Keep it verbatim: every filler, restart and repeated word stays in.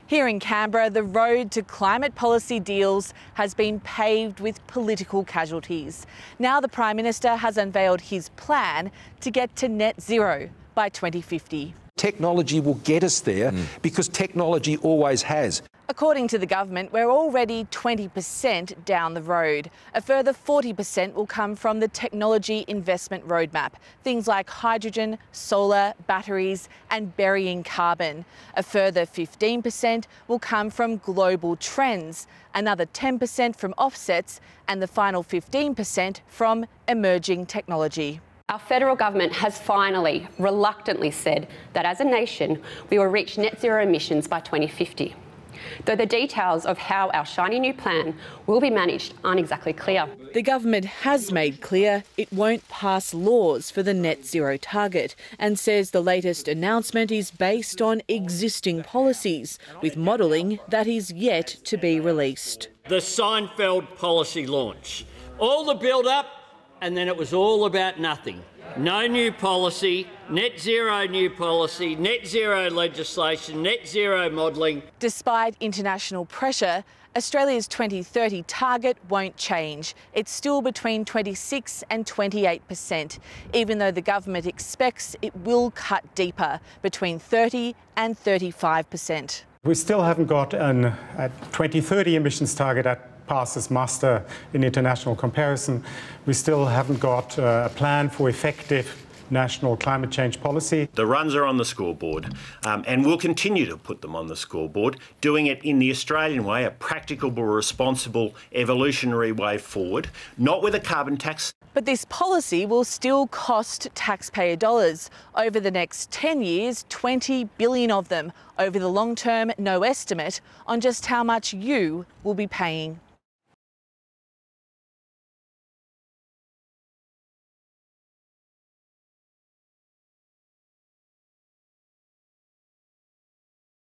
Here in Canberra, the road to climate policy deals has been paved with political casualties. Now the Prime Minister has unveiled his plan to get to net zero by twenty fifty. Technology will get us there mm. because technology always has. According to the government, we're already twenty percent down the road. A further forty percent will come from the technology investment roadmap. Things like hydrogen, solar, batteries and burying carbon. A further fifteen percent will come from global trends, another ten percent from offsets and the final fifteen percent from emerging technology. Our federal government has finally, reluctantly said that as a nation, we will reach net zero emissions by twenty fifty. Though the details of how our shiny new plan will be managed aren't exactly clear. The government has made clear it won't pass laws for the net zero target and says the latest announcement is based on existing policies, with modelling that is yet to be released. The Seinfeld policy launch. All the build-up, and then it was all about nothing. No new policy, net zero new policy, net zero legislation, net zero modelling. Despite international pressure, Australia's twenty thirty target won't change. It's still between twenty-six and twenty-eight percent, even though the government expects it will cut deeper, between thirty and thirty-five percent. We still haven't got an, a twenty thirty emissions target that passes muster in international comparison. We still haven't got uh, a plan for effective national climate change policy. The runs are on the scoreboard, um, and we'll continue to put them on the scoreboard, doing it in the Australian way, a practicable, responsible, evolutionary way forward, not with a carbon tax. But this policy will still cost taxpayer dollars. Over the next ten years, twenty billion dollars of them. Over the long term, no estimate on just how much you will be paying.